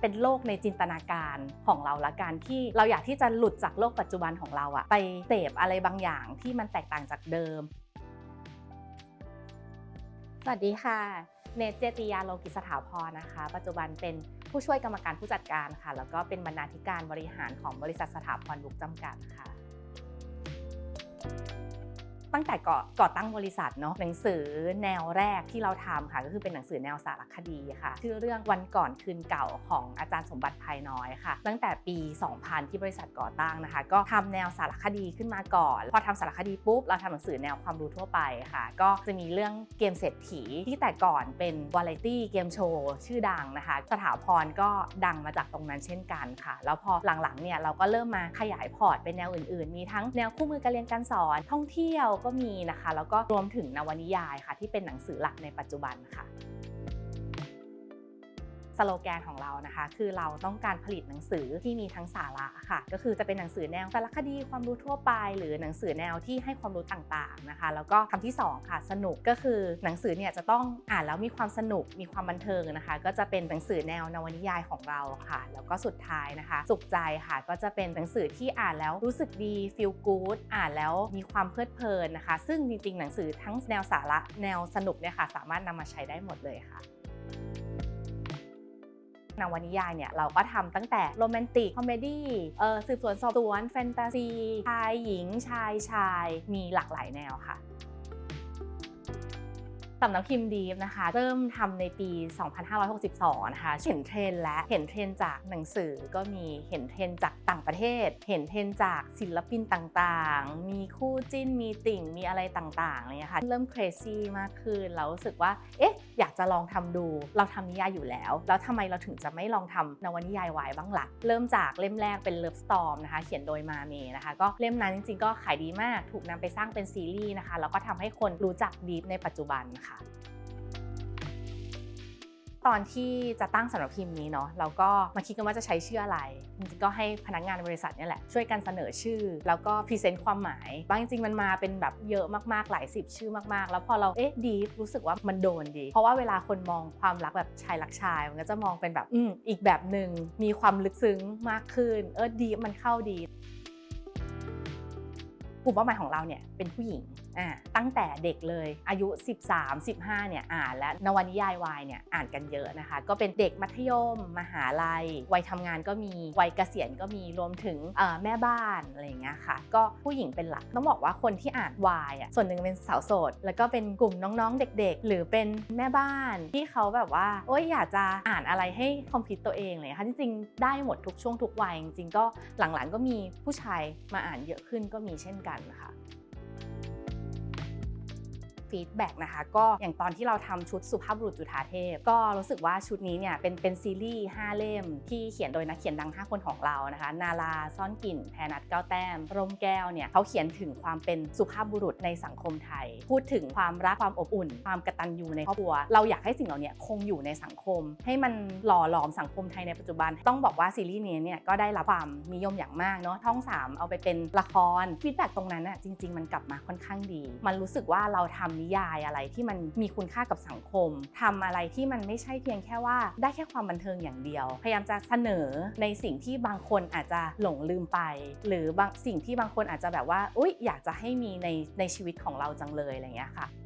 เป็นโลกในจินตนาการของเราละกันที่เราอยากที่จะหลุดจากโลกปัจจุบันของเราไปเสพอะไรบางอย่างที่มันแตกต่างจากเดิมสวัสดีค่ะเนตร เจติยาโลกิสถาพรนะคะปัจจุบันเป็นผู้ช่วยกรรมการผู้จัดการค่ะแล้วก็เป็นบรรณาธิการบริหารของบริษัทสถาพรบุ๊กจำกัดค่ะตั้งแต่ก่อตั้งบริษัทเนาะหนังสือแนวแรกที่เราทำค่ะก็คือเป็นหนังสือแนวสารคดีค่ะชื่อเรื่องวันก่อนคืนเก่าของอาจารย์สมบัติภายน้อยค่ะตั้งแต่ปี 2000 ที่บริษัทก่อตั้งนะคะก็ทำแนวสารคดีขึ้นมาก่อนพอทำสารคดีปุ๊บเราทำหนังสือแนวความรู้ทั่วไปค่ะก็จะมีเรื่องเกมเศรษฐีที่แต่ก่อนเป็นวาไรตี้เกมโชว์ชื่อดังนะคะสถาพรก็ดังมาจากตรงนั้นเช่นกันค่ะแล้วพอหลังๆเนี่ยเราก็เริ่มมาขยายพอร์ตเป็นแนวอื่นๆมีทั้งแนวคู่มือการเรียนการสอนท่องเที่ยวก็มีนะคะแล้วก็รวมถึงนวนิยายค่ะที่เป็นหนังสือหลักในปัจจุบันค่ะสโลแกนของเรานะคะคือเราต้องการผลิตหนังสือที่มีทั้งสาระค่ะก็คือจะเป็นหนังสือแนวสารคดีความรู้ทั่วไปหรือหนังสือแนวที่ให้ความรู้ต่างๆนะคะแล้วก็คำที่2ค่ะสนุกก็คือหนังสือเนี่ยจะต้องอ่านแล้วมีความสนุกมีความบันเทิงนะคะก็จะเป็นหนังสือแนวนวนิยายของเราค่ะแล้วก็สุดท้ายนะคะสุขใจค่ะก็จะเป็นหนังสือที่อ่านแล้วรู้สึกดี feel good อ่านแล้วมีความเพลิดเพลินนะคะซึ่งจริงๆหนังสือทั้งแนวสาระแนวสนุกเนี่ยค่ะสามารถนำมาใช้ได้หมดเลยค่ะนวนิยายเนี่ยเราก็ทำตั้งแต่โรแมนติกคอมเมดี้สืบสวนสอบสวนแฟนตาซีชายหญิงชายมีหลากหลายแนวค่ะสำนักพิมพ์ดีฟนะคะเริ่มทำในปี 2562 นะคะเห็นเทรนด์และเห็นเทรนด์จากหนังสือก็มีเห็นเทรนด์จากต่างประเทศเห็นเทรนด์จากศิลปินต่างๆมีคู่จิ้นมีติ่งมีอะไรต่างๆอะไรเงี้ยค่ะเริ่ม crazy มากขึ้นเรารู้สึกว่าอยากจะลองทำดูเราทำนิยายอยู่แล้วทำไมเราถึงจะไม่ลองทำนวนิยายวายบ้างล่ะเริ่มจากเล่มแรกเป็น Love Storm นะคะเขียนโดยมาเมนะคะก็เล่มนั้นจริงๆก็ขายดีมากถูกนำไปสร้างเป็นซีรีส์นะคะแล้วก็ทำให้คนรู้จักดีฟในปัจจุบันค่ะตอนที่จะตั้งสำนักพิมพ์นี้เนาะเราก็มาคิดกันว่าจะใช้ชื่ออะไรจริงๆก็ให้พนักงานบริษัทนี่แหละช่วยกันเสนอชื่อแล้วก็พรีเซนต์ความหมายบางจริงๆมันมาเป็นแบบเยอะมากๆหลาย10ชื่อมากๆแล้วพอเราดีรู้สึกว่ามันโดนดีเพราะว่าเวลาคนมองความรักแบบชายรักชายมันก็จะมองเป็นแบบอีกแบบหนึ่งมีความลึกซึ้งมากขึ้นดีมันเข้าดีกลุ่มเป้าหมายของเราเนี่ยเป็นผู้หญิงตั้งแต่เด็กเลยอายุ 13-15 เนี่ยอ่านและนวนิยายวายเนี่ยอ่านกันเยอะนะคะก็เป็นเด็กมัธยมมหาลัยวัยทำงานก็มีวัยเกษียณก็มีรวมถึงแม่บ้านอะไรอย่างเงี้ยค่ะก็ผู้หญิงเป็นหลักต้องบอกว่าคนที่อ่านวายส่วนหนึ่งเป็นสาวโสดแล้วก็เป็นกลุ่มน้องๆเด็กๆหรือเป็นแม่บ้านที่เขาแบบว่าอยากจะอ่านอะไรให้คอมพิวต์ตัวเองเลยค่ะจริงๆได้หมดทุกช่วงทุกวัยจริงๆก็หลังๆก็มีผู้ชายมาอ่านเยอะขึ้นก็มีเช่นกันนะคะฟีดแบ็กนะคะก็อย่างตอนที่เราทำชุดสุภาพบุรุษจุฑาเทพก็รู้สึกว่าชุดนี้เนี่ยเป็นซีรีส์5เล่มที่เขียนโดยนักเขียนดัง5คนของเรานะคะนาราซ่อนกลิ่นแพรนัทเก้าแต้มร่มแก้วเนี่ยเขาเขียนถึงความเป็นสุภาพบุรุษในสังคมไทยพูดถึงความรักความอบอุ่นความกตัญญูในครอบครัวเราอยากให้สิ่งเหล่านี้คงอยู่ในสังคมให้มันหล่อหลอมสังคมไทยในปัจจุบันต้องบอกว่าซีรีส์นี้เนี่ยก็ได้รับความนิยมอย่างมากเนาะช่อง3เอาไปเป็นละครฟีดแบ็กตรงนั้นจริงๆมันกลับมาค่อนข้างดีมันรู้สึกว่าเราทำนิยายอะไรที่มันมีคุณค่ากับสังคมทำอะไรที่มันไม่ใช่เพียงแค่ว่าได้แค่ความบันเทิงอย่างเดียวพยายามจะเสนอในสิ่งที่บางคนอาจจะหลงลืมไปหรือบางสิ่งที่บางคนอาจจะแบบว่าอยากจะให้มีในชีวิตของเราจังเลยอะไรอย่างเงี้ยค่ะ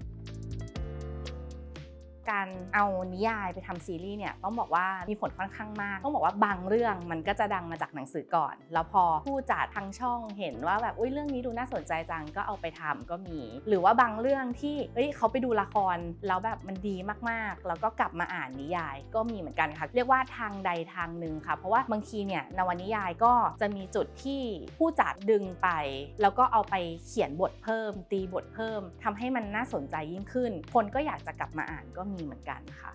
การเอานิยายไปทำซีรีส์เนี่ยต้องบอกว่ามีผลค่อนข้างมากต้องบอกว่าบางเรื่องมันก็จะดังมาจากหนังสือก่อนแล้วพอผู้จัดทางช่องเห็นว่าแบบเรื่องนี้ดูน่าสนใจจังก็เอาไปทำก็มีหรือว่าบางเรื่องที่เขาไปดูละครแล้วแบบมันดีมากๆแล้วก็กลับมาอ่านนิยายก็มีเหมือนกันค่ะเรียกว่าทางใดทางหนึ่งค่ะเพราะว่าบางทีเนี่ยนวนิยายก็จะมีจุดที่ผู้จัดดึงไปแล้วก็เอาไปเขียนบทเพิ่มตีบทเพิ่มทำให้มันน่าสนใจยิ่งขึ้นคนก็อยากจะกลับมาอ่านก็มีเหมือนกันค่ะ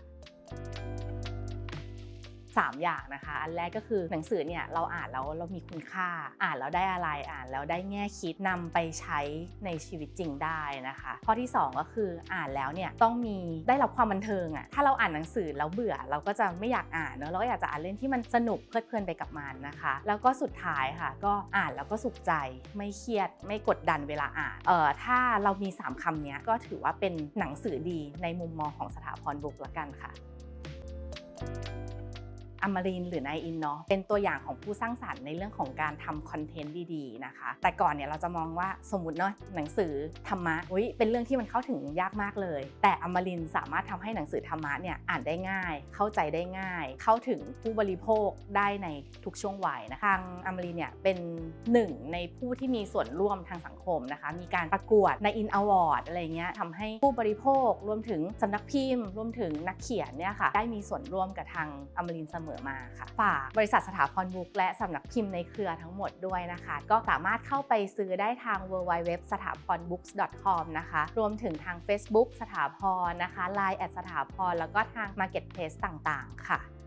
3อย่างนะคะอันแรกก็คือหนังสือเนี่ยเราอ่านแล้วเรามีคุณค่าอ่านแล้วได้อะไรอ่านแล้วได้แง่คิดนำไปใช้ในชีวิตจริงได้นะคะข้อที่2ก็คืออ่านแล้วเนี่ยต้องมีได้รับความบันเทิงถ้าเราอ่านหนังสือแล้วเบื่อเราก็จะไม่อยากอ่านเนอะเราก็อยากจะอ่านเล่มที่มันสนุกเพลิดเพลินไปกับมันนะคะแล้วก็สุดท้ายค่ะก็อ่านแล้วก็สุขใจไม่เครียดไม่กดดันเวลาอ่านถ้าเรามี3คำนี้ก็ถือว่าเป็นหนังสือดีในมุมมองของสถาพรบุ๊กละกันค่ะอมรินทร์หรือนายอินเนาะเป็นตัวอย่างของผู้สร้างสรรค์ในเรื่องของการทำคอนเทนต์ดีๆนะคะแต่ก่อนเนี่ยเราจะมองว่าสมมุติเนาะหนังสือธรรมะเป็นเรื่องที่มันเข้าถึงยากมากเลยแต่อมรินทร์สามารถทำให้หนังสือธรรมะเนี่ยอ่านได้ง่ายเข้าใจได้ง่ายเข้าถึงผู้บริโภคได้ในทุกช่วงวัยนะคะทางอมรินทร์เนี่ยเป็นหนึ่งในผู้ที่มีส่วนร่วมทางสังคมนะคะมีการประกวดในอินอวอร์ดอะไรเงี้ยทำให้ผู้บริโภครวมถึงสำนักพิมพ์รวมถึงนักเขียนเนี่ยค่ะได้มีส่วนร่วมกับทางอมรินทร์เสมอมาค่ะฝากบริษัทสถาพรบุ๊กและสำนักพิมพ์ในเครือทั้งหมดด้วยนะคะก็สามารถเข้าไปซื้อได้ทาง www.sthapronbooks.com นะคะรวมถึงทาง Facebook สถาพรนะคะ LINE@ สถาพรแล้วก็ทาง Marketplace ต่างๆค่ะ